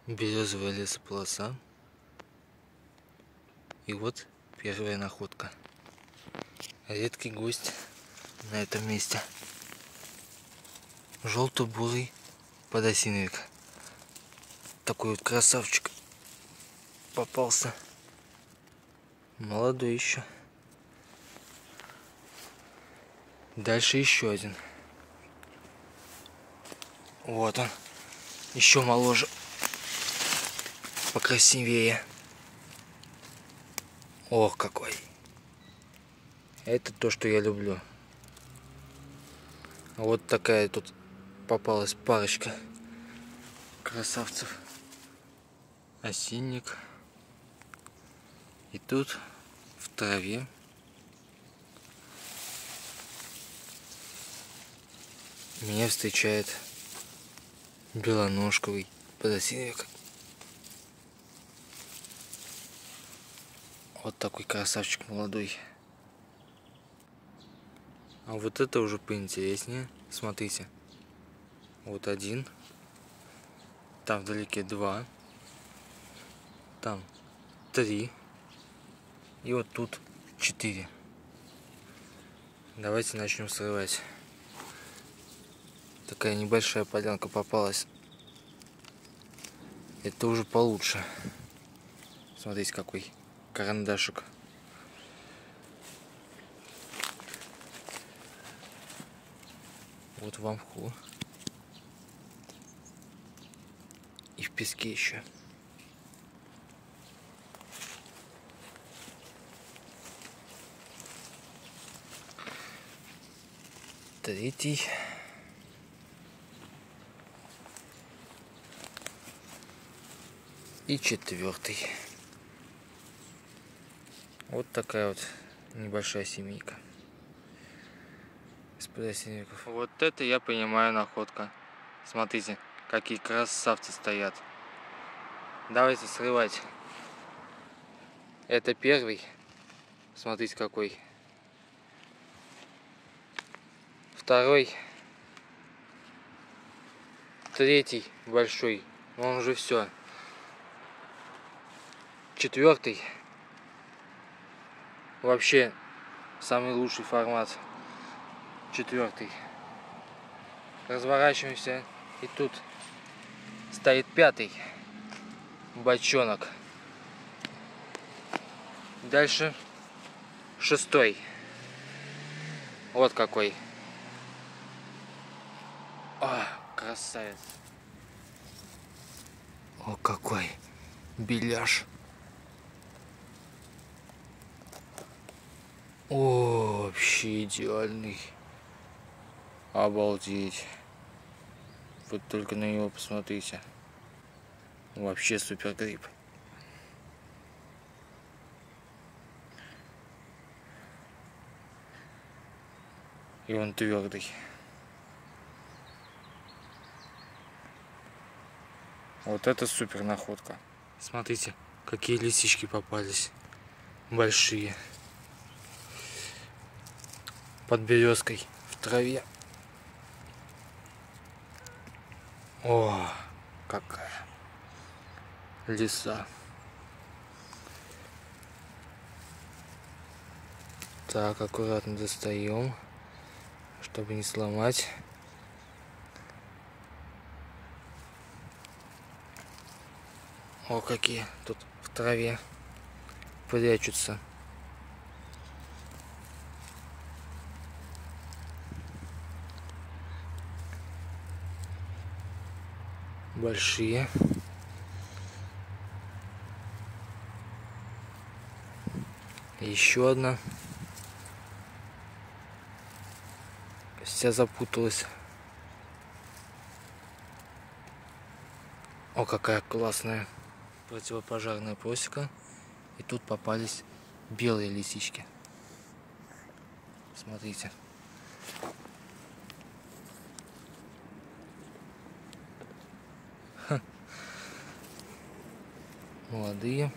Березовая лесополоса. И вот первая находка. Редкий гость на этом месте. Желто-бурый подосиновик. Такой вот красавчик попался. Молодой еще. Дальше еще один. Вот он. Еще моложе. Покрасивее. Ох, какой. Это то, что я люблю. Вот такая тут попалась парочка красавцев. Осинник. И тут в траве меня встречает белоножковый подосиновик. Вот такой красавчик молодой. А вот это уже поинтереснее. Смотрите. Вот один. Там вдалеке два. Там 3. И вот тут 4. Давайте начнем срывать. Такая небольшая полянка попалась. Это уже получше. Смотрите, какой карандашик. Вот в мху. И в песке еще. Третий. И четвертый. Вот такая вот небольшая семейка из подосиновиков. Вот это я понимаю находка. Смотрите, какие красавцы стоят. Давайте срывать. Это первый. Смотрите, какой. Второй. Третий большой. Он уже все. Четвертый. Вообще самый лучший формат. Четвертый. Разворачиваемся. И тут стоит пятый бочонок. Дальше шестой. Вот какой. О, красавец. О, какой беляш. О, вообще идеальный. Обалдеть. Вот только на него посмотрите. Вообще супер гриб. И он твердый. Вот это супер находка. Смотрите, какие лисички попались. Большие. Под березкой в траве. О, какая лиса. Так, аккуратно достаем, чтобы не сломать. О, какие тут в траве прячутся. Большие. Еще одна. Вся запуталась. О, какая классная противопожарная просека. И тут попались белые лисички. Смотрите. Ха. Молодые.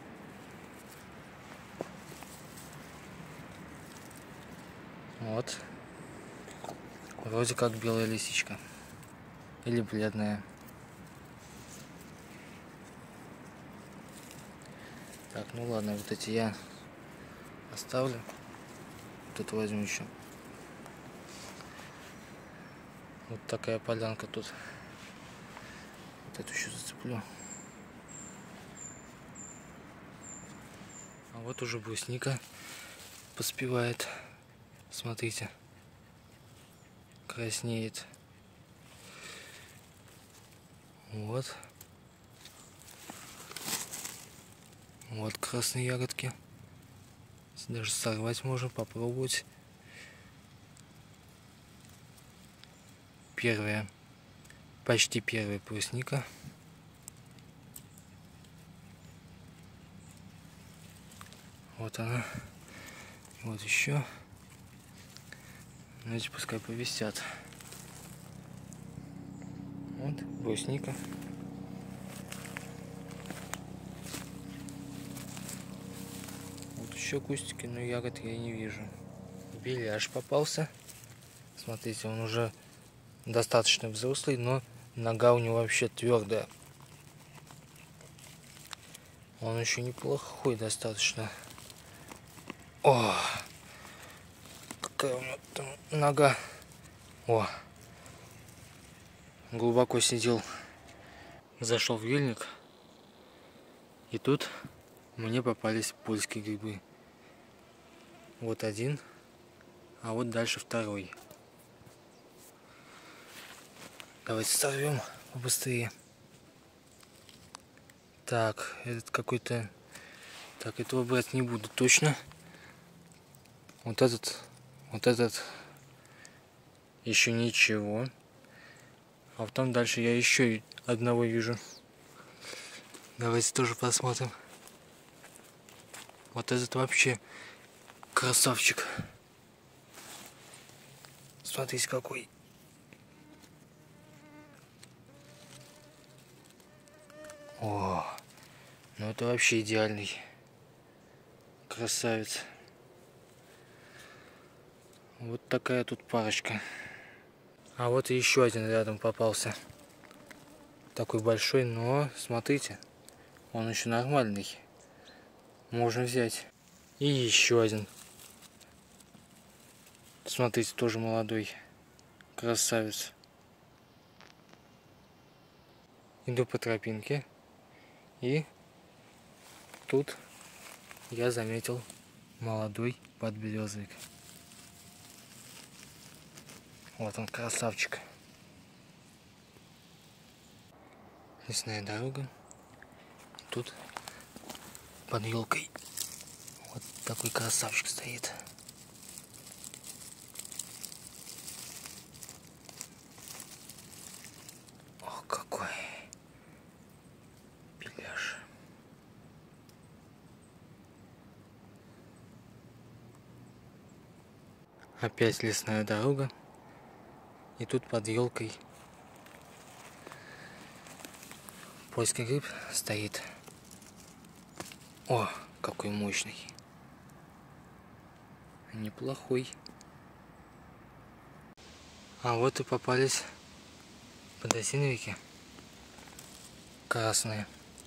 Вот. Вроде как белая лисичка. Или бледная. Так, ну ладно, вот эти я оставлю. Тут возьму еще. Вот такая полянка тут. Вот эту еще зацеплю. А вот уже брусника поспевает. Смотрите. Краснеет. Вот. Вот красные ягодки. Даже сорвать можно, попробовать. Первая. Почти первая брусника. Вот она. Вот еще. Ну, эти пускай повисят. Вот брусника. Вот еще кустики, но ягод я не вижу. Беляш попался. Смотрите, он уже достаточно взрослый, но нога у него вообще твердая. Он еще неплохой достаточно. О, какая у него там нога. О, глубоко сидел. Зашел в ельник, и тут мне попались польские грибы. Вот один, а вот дальше второй. Давайте сорвем побыстрее. Так, этот какой-то... Так, этого брать не буду точно. Вот этот еще ничего. А потом дальше я еще одного вижу. Давайте тоже посмотрим. Вот этот вообще красавчик. Смотрите, какой. О, ну это вообще идеальный красавец. Вот такая тут парочка. А вот и еще один рядом попался. Такой большой, но смотрите, он еще нормальный. Можно взять. И еще один. Смотрите, тоже молодой. Красавец. Иду по тропинке. И тут я заметил молодой подберезовик. Вот он, красавчик. Лесная дорога. Тут под елкой вот такой красавчик стоит. Ох, какой беляш. Опять лесная дорога. И тут под елкой польский гриб стоит. О, какой мощный. Неплохой. А вот и попались подосиновики красные.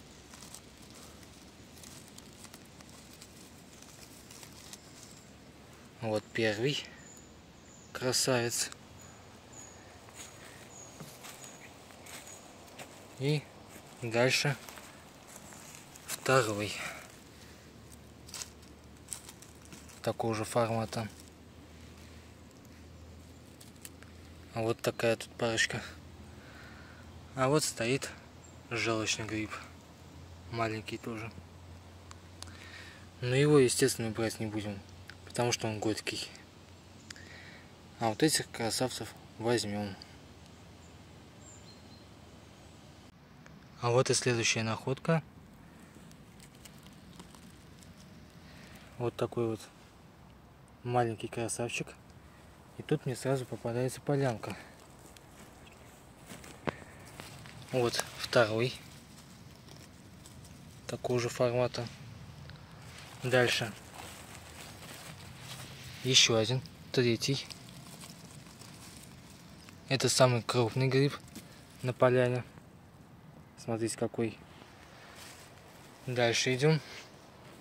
Вот первый красавец. И дальше второй. Такого же формата. А вот такая тут парочка. А вот стоит желчный гриб. Маленький тоже. Но его, естественно, брать не будем, потому что он горький. А вот этих красавцев возьмем. А вот и следующая находка. Вот такой вот маленький красавчик. И тут мне сразу попадается полянка. Вот второй. Такого же формата. Дальше. Еще один. Третий. Это самый крупный гриб на поляне. Смотрите, какой. Дальше идем.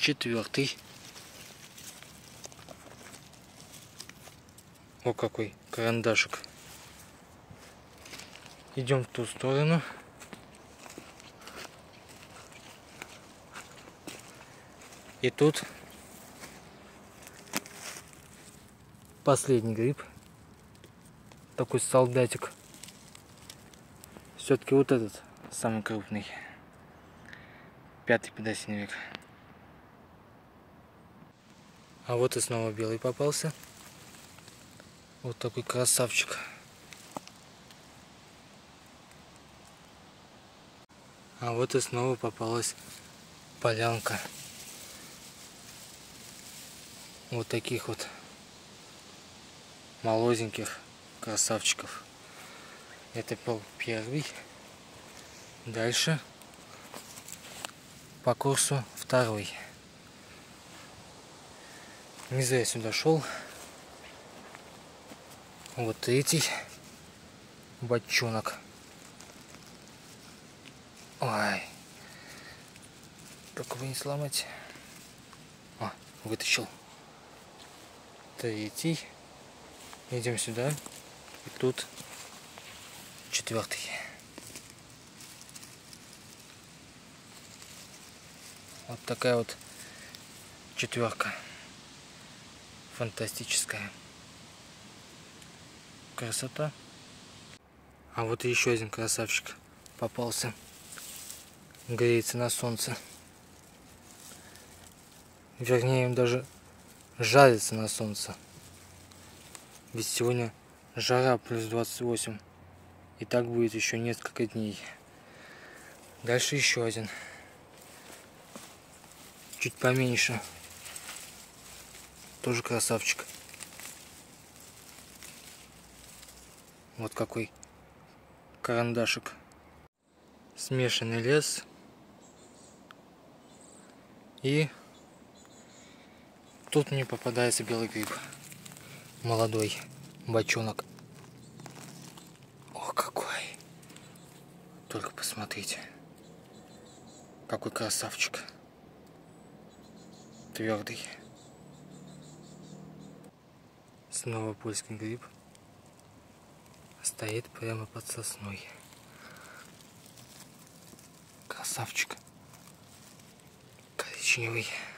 4-й. О, какой карандашик. Идем в ту сторону. И тут последний гриб. Такой солдатик. Все-таки вот этот самый крупный. 5-й подосиновик век. А вот и снова белый попался. Вот такой красавчик. А вот и снова попалась полянка. Вот таких вот молоденьких красавчиков. Это был первый. Дальше по курсу 2-й. Не зря я сюда шел. Вот 3-й бочонок. Ой, только бы не сломать. О, вытащил. 3-й. Идем сюда. И тут 4-й. Вот такая вот 4-ка. Фантастическая. Красота. А вот еще один красавчик попался. Греется на солнце. Вернее, им даже жарится на солнце. Ведь сегодня жара плюс 28. И так будет еще несколько дней. Дальше еще один. Чуть поменьше. Тоже красавчик. Вот какой карандашик. Смешанный лес. И тут мне попадается белый гриб. Молодой бочонок. О, какой! Только посмотрите. Какой красавчик. Твердый. Снова польский гриб. Стоит прямо под сосной. Красавчик. Коричневый.